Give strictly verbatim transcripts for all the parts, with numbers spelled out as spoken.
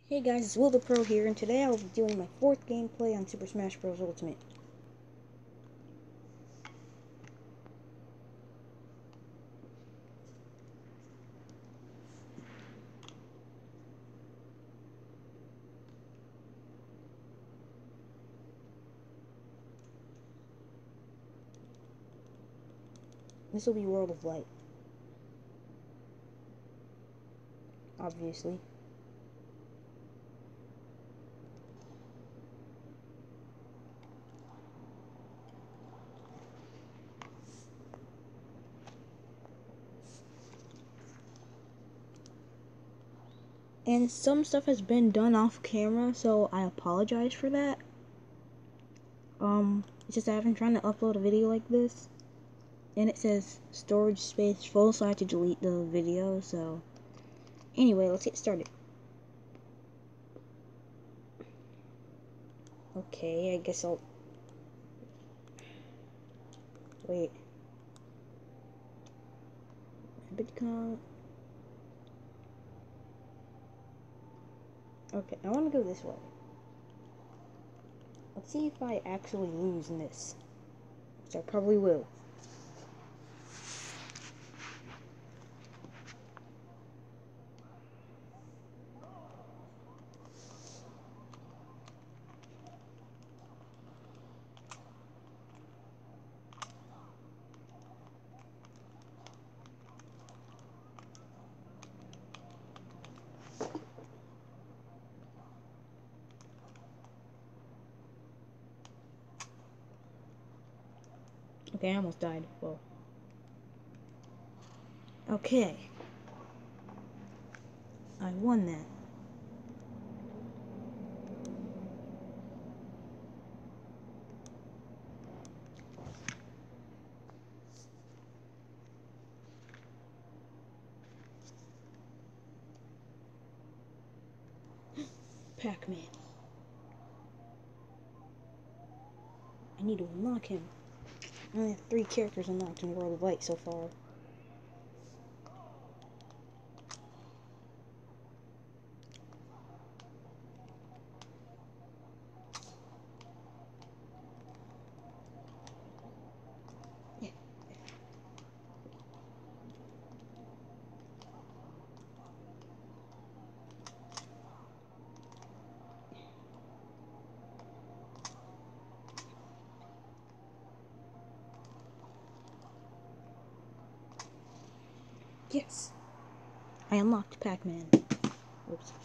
Hey guys, it's Will the Pro here, and today I will be doing my fourth gameplay on Super Smash Bros. Ultimate. This will be World of Light, obviously. And some stuff has been done off camera, so I apologize for that. Um, it's just I haven't trying to upload a video like this. And it says storage space full, so I had to delete the video, so... Anyway, let's get started. Okay, I guess I'll... Wait. Bitcoin... Okay, I want to go this way. Let's see if I actually lose in this. Which I probably will. Okay, I almost died. Whoa. Okay. I won that. Pac-Man. I need to unlock him. I only have three characters unlocked in World of Light so far. Yeah. Yes. I unlocked Pac-Man. Oops.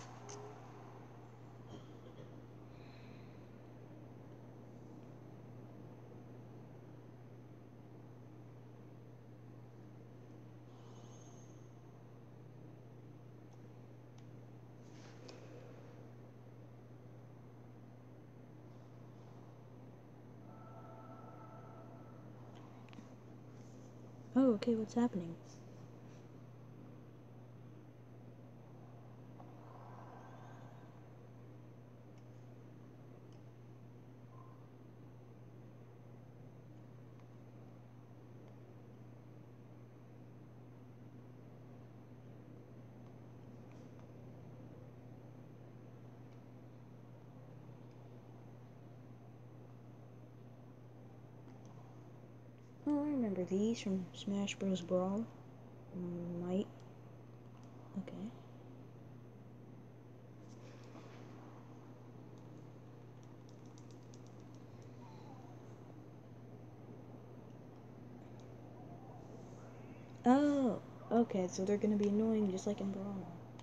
Oh, okay, what's happening? Oh, I remember these from Smash Bros. Brawl. Might. Okay. Oh, okay, so they're gonna be annoying just like in Brawl.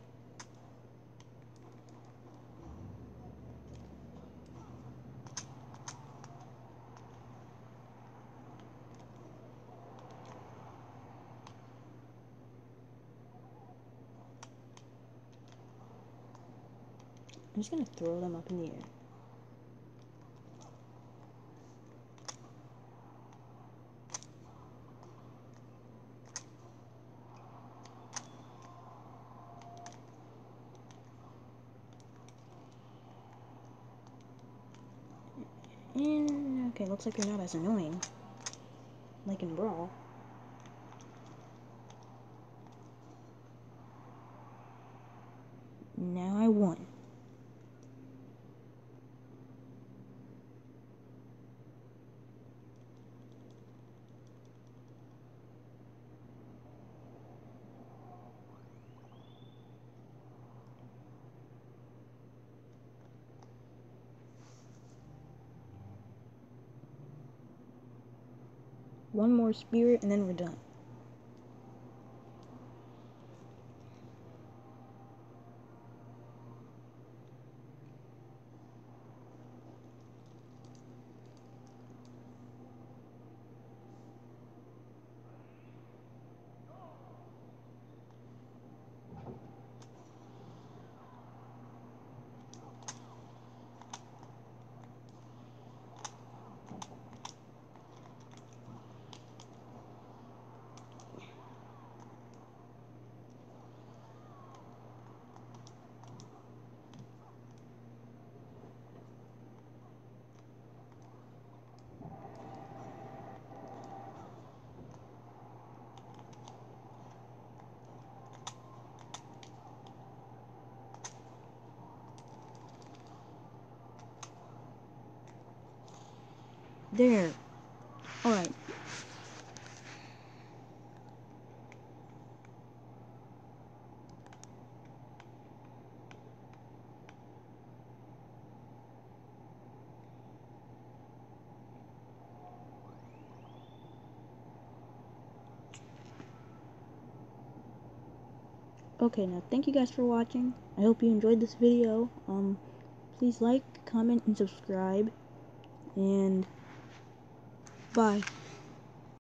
I'm just gonna throw them up in the air. And, okay, looks like they're not as annoying. Like in Brawl. Now I won. one more spirit, and then we're done. There. Alright. Okay, now thank you guys for watching. I hope you enjoyed this video. Um, please like, comment, and subscribe. And bye.